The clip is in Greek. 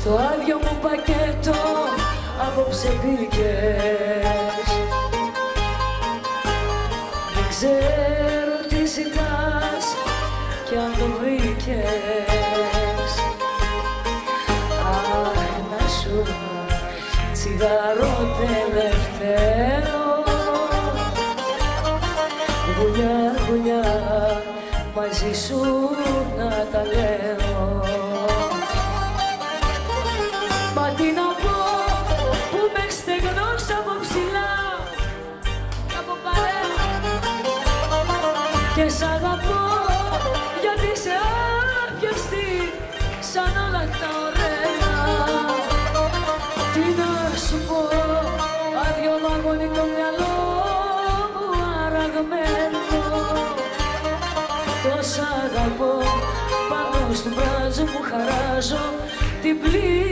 Στο άδειο μου πακέτο απόψε μπήκες. Δεν ξέρω τι ζητάς κι αν το βρήκες. Αχ, να σου τσιγαρό τελευταίο. Γουλιά, γουλιά, μαζί σου να τα λέω. Μα τι να πω που με στεγνός από ψηλά κι από παρέα και σ' αγαπώ γιατί είσαι άπιαστη σαν όλα τα ωραία. Τι να σου πω, άδειο βαγόνι το μυαλό μου αραγμένο. Τόσα αγαπώ, πάνω στον μπράζο μου χαράζω την πλήρη.